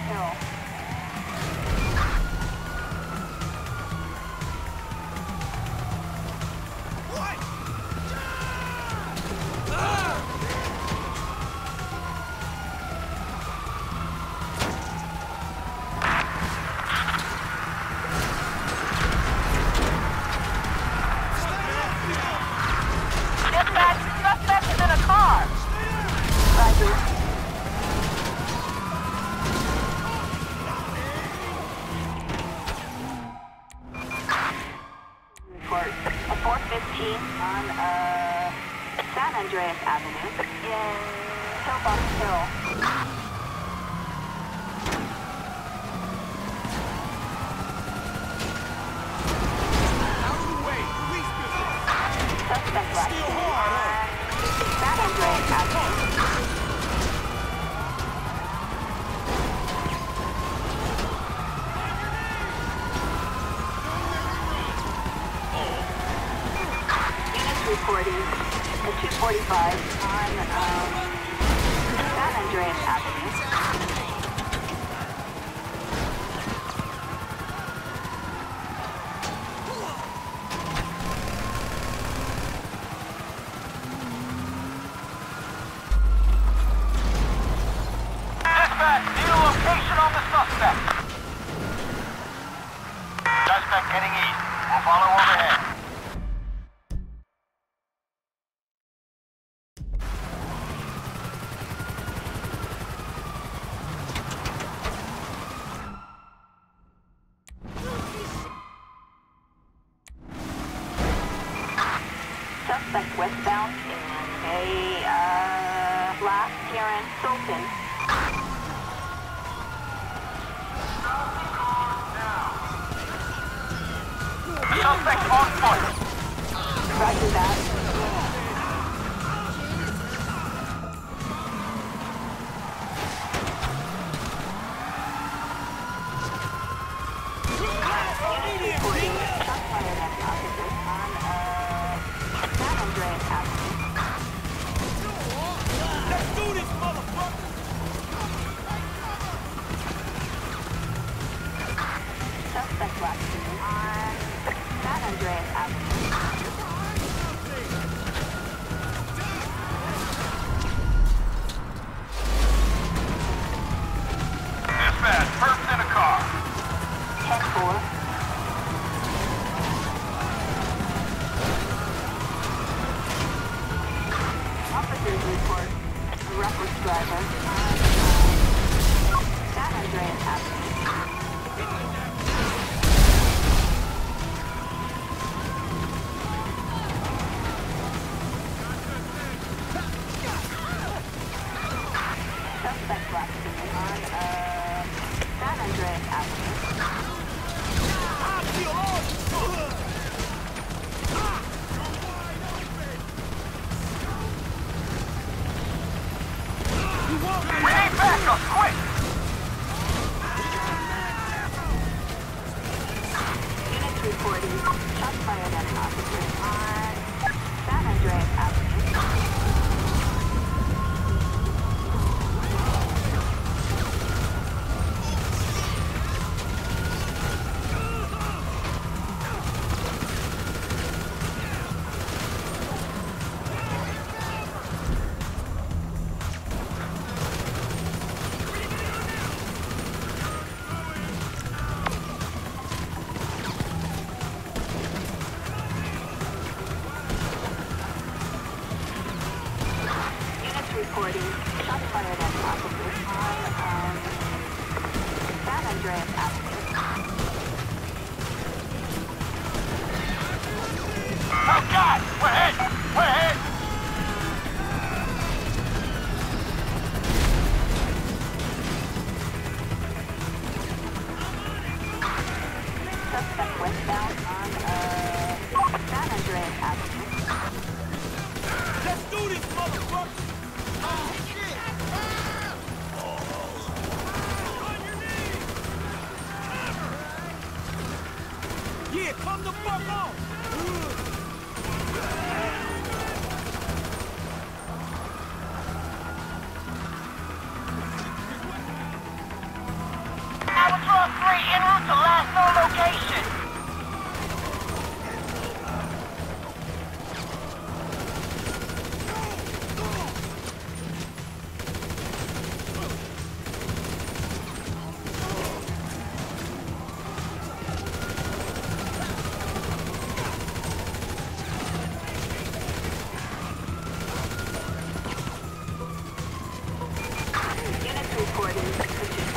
Hill. Reporting at 245 on San Andreas Avenue. Dispatch, need a location on the suspect. Suspect heading east. We'll follow overhead. Suspect westbound in a blast here in Sultan. Suspect on foot. Roger that.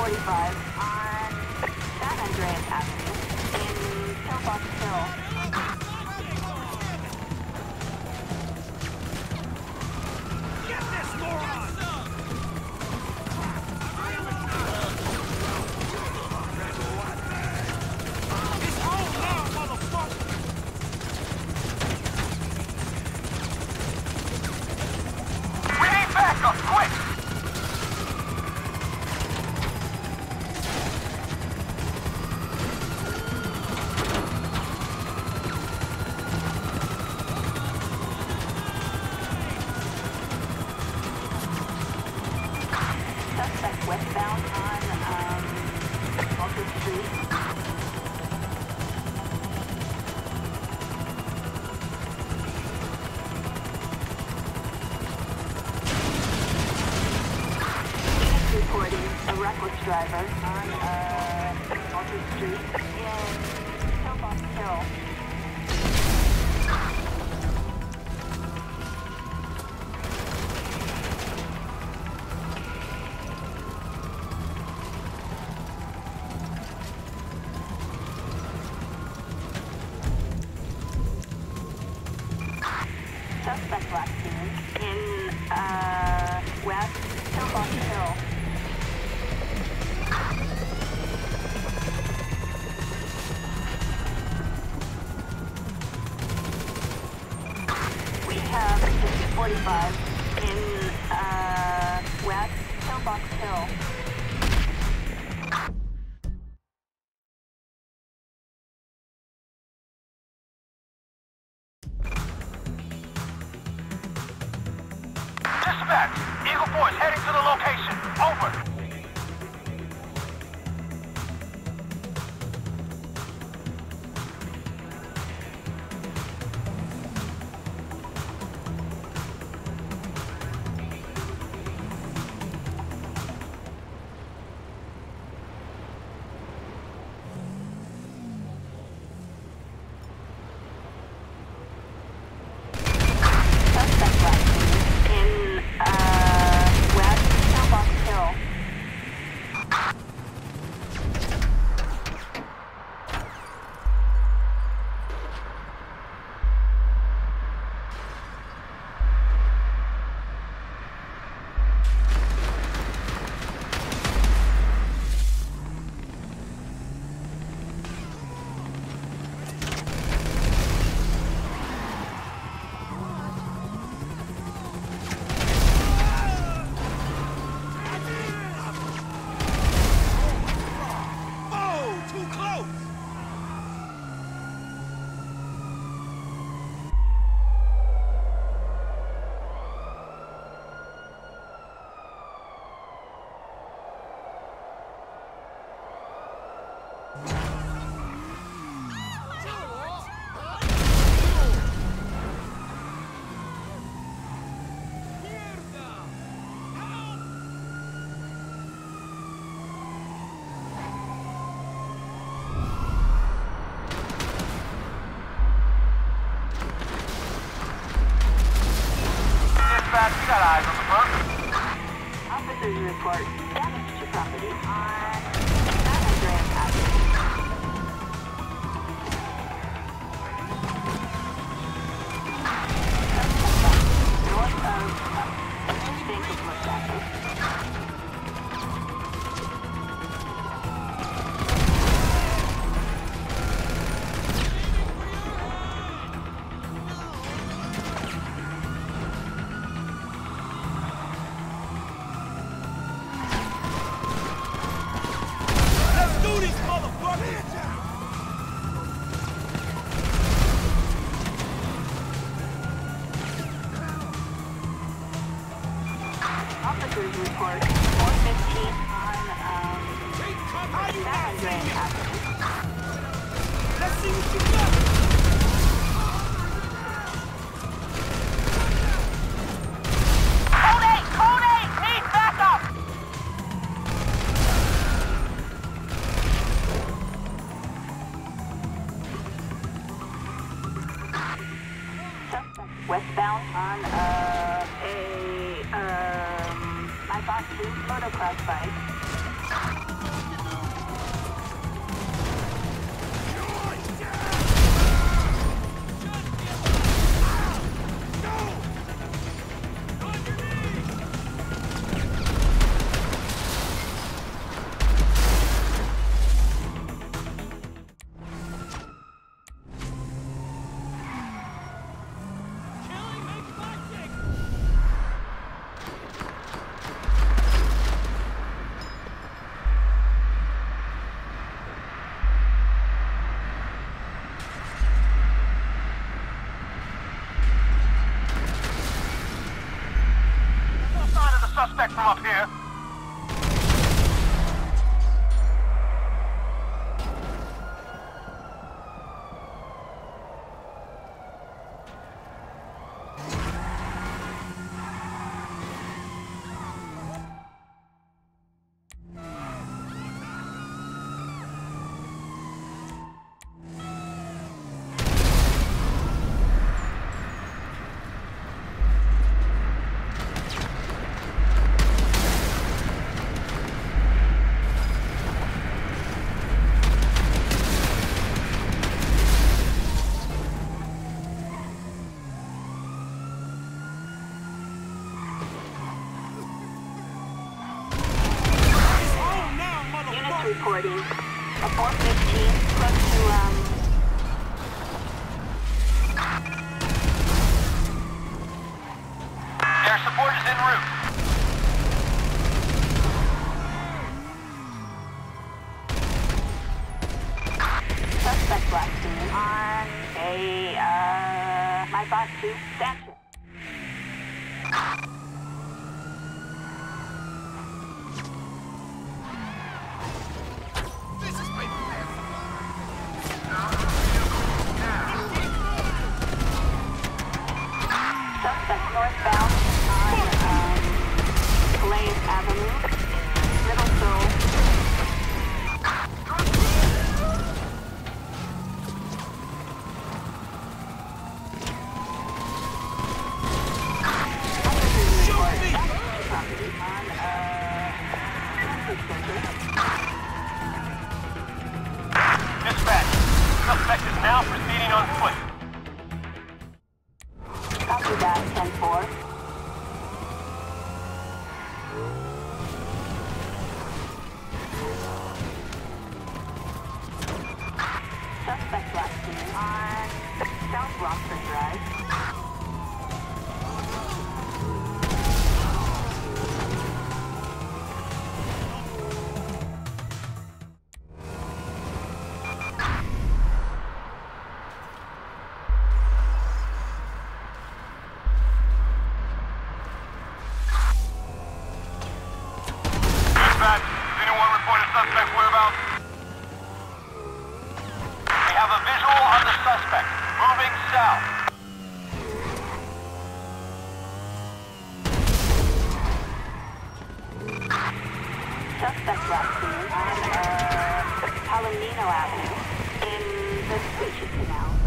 245 on San Andreas Avenue in Pillbox Hill. Suspect westbound on Walker Street. Units reporting a reckless driver on Walker Street in Pillbox Hill. Suspect last seen in West Pillbox Hill. We have the 245 in West Pillbox Hill. Dispatch, Eagle Force heading to the location. Over. Suspect last seen in West Pillbox Hill. Dispatch, we got eyes on the front. Officers report damage to property on San Andreas Avenue. Suspect north of Bank of Los Santos. Officers report 415 on San Andreas Avenue. Let's see what you got. Code 8! Need backup! Suspect westbound on my boss motocross bike. reporting a 415 close to, Air support is en route. suspect last seen on a, my bot 2 stanchion. Suspect northbound on Calais Avenue, Middle Seoul. Property on Dispatch. Suspect is now proceeding on foot. Copy that, 10-4. Suspect last seen on South Rockford Drive. Dispatch. Does anyone report a suspect whereabouts? We have a visual on the suspect. Moving south. Suspect last seen on Palomino Avenue in the Squeaky Canal.